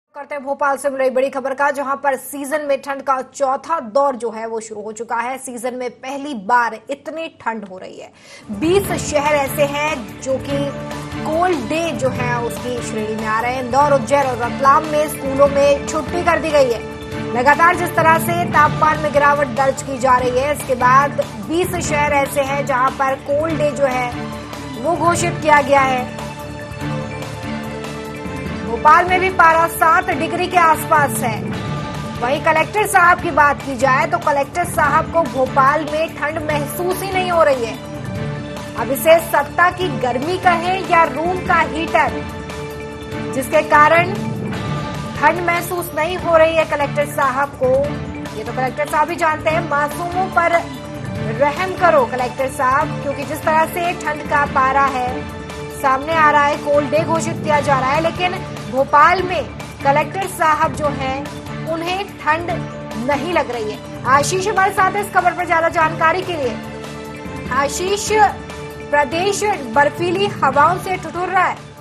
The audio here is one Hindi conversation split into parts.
करते हैं भोपाल से मिली बड़ी खबर का, जहां पर सीजन में ठंड का चौथा दौर जो है वो शुरू हो चुका है। सीजन में पहली बार इतनी ठंड हो रही है। 20 शहर ऐसे हैं जो कि कोल्ड डे जो है उसकी श्रेणी में आ रहे हैं। इंदौर, उज्जैन और रतलाम में स्कूलों में छुट्टी कर दी गई है। लगातार जिस तरह से तापमान में गिरावट दर्ज की जा रही है, इसके बाद 20 शहर ऐसे हैं जहां पर कोल्ड डे जो है वो घोषित किया गया है। भोपाल में भी पारा 7 डिग्री के आसपास है। वहीं कलेक्टर साहब की बात की जाए तो कलेक्टर साहब को भोपाल में ठंड महसूस ही नहीं हो रही है। अब इसे सत्ता की गर्मी कहें या रूम का हीटर, जिसके कारण ठंड महसूस नहीं हो रही है कलेक्टर साहब को, ये तो कलेक्टर साहब ही जानते हैं। मासूमों पर रहम करो कलेक्टर साहब, क्योंकि जिस तरह से ठंड का पारा है सामने आ रहा है, कोल्ड डे घोषित किया जा रहा है, लेकिन भोपाल में कलेक्टर साहब जो हैं उन्हें ठंड नहीं लग रही है। आशीष हमारे साथ है इस खबर पर ज्यादा जानकारी के लिए। आशीष, प्रदेश बर्फीली हवाओं से ठिठुर रहा है।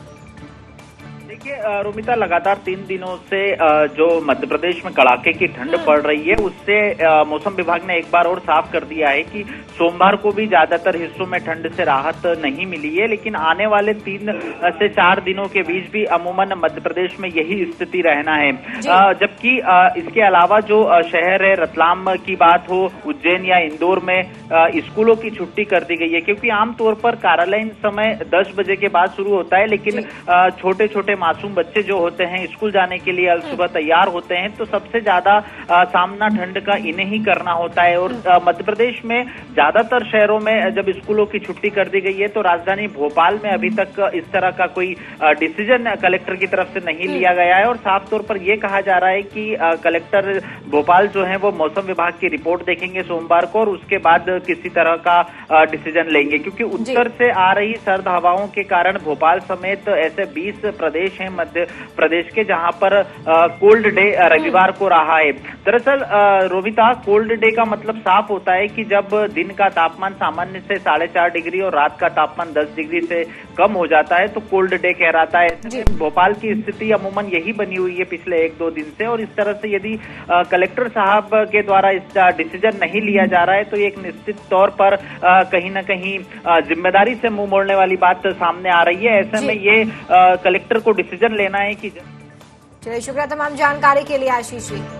देखिए रोमिता, लगातार 3 दिनों से जो मध्य प्रदेश में कड़ाके की ठंड पड़ रही है, उससे मौसम विभाग ने एक बार और साफ कर दिया है कि सोमवार को भी ज्यादातर हिस्सों में ठंड से राहत नहीं मिली है, लेकिन आने वाले 3 से 4 दिनों के बीच भी अमूमन मध्य प्रदेश में यही स्थिति रहना है। जबकि इसके अलावा जो शहर है, रतलाम की बात हो, उज्जैन या इंदौर में स्कूलों की छुट्टी कर दी गई है, क्योंकि आमतौर पर कार्यालयीन समय 10 बजे के बाद शुरू होता है, लेकिन छोटे छोटे मासूम बच्चे जो होते हैं स्कूल जाने के लिए सुबह तैयार होते हैं, तो सबसे ज्यादा सामना ठंड का इन्हें ही करना होता है। और मध्य प्रदेश में ज्यादातर शहरों में जब स्कूलों की छुट्टी कर दी गई है, तो राजधानी भोपाल में अभी तक इस तरह का कोई डिसीजन कलेक्टर की तरफ से नहीं लिया गया है। और साफ तौर पर यह कहा जा रहा है कि कलेक्टर भोपाल जो है वो मौसम विभाग की रिपोर्ट देखेंगे सोमवार को, और उसके बाद किसी तरह का डिसीजन लेंगे, क्योंकि उत्तर से आ रही सर्द हवाओं के कारण भोपाल समेत ऐसे 20 प्रदेश हैं मध्य प्रदेश के, जहां पर कोल्ड डे रविवार को रहा है। दरअसल रोमिता, कोल्ड डे का मतलब साफ होता है कि जब दिन का तापमान सामान्य से 4.5 डिग्री और रात का तापमान 10 डिग्री से कम हो जाता है, तो कोल्ड डे कहलाता है। भोपाल की स्थिति अमूमन यही बनी हुई है पिछले 1-2 दिन से, और इस तरह से यदि कलेक्टर साहब के द्वारा इसका डिसीजन नहीं लिया जा रहा है, तो एक निश्चित तौर पर कहीं ना कहीं जिम्मेदारी से मुंह मोड़ने वाली बात सामने आ रही है। ऐसे में ये कलेक्टर को डिसीजन लेना है कि। चलिए, शुक्रिया तमाम जानकारी के लिए आशीष जी।